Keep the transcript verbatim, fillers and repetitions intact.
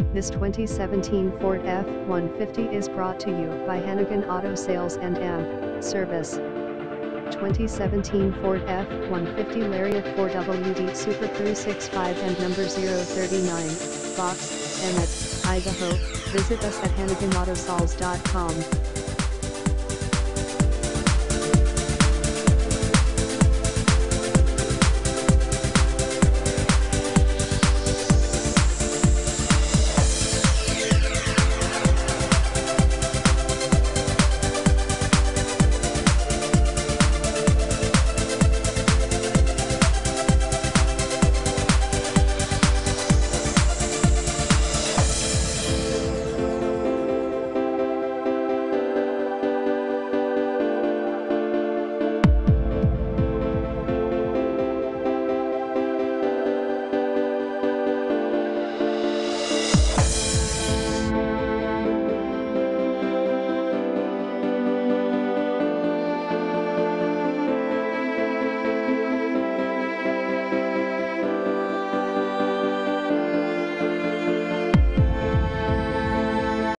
This twenty seventeen Ford F one fifty is brought to you by Hanigan Auto Sales and M Service. twenty seventeen Ford F one fifty Lariat four W D SuperCrew sixty-five and number zero thirty-nine, Box, Emmett, Idaho. Visit us at hanigan auto sales dot com.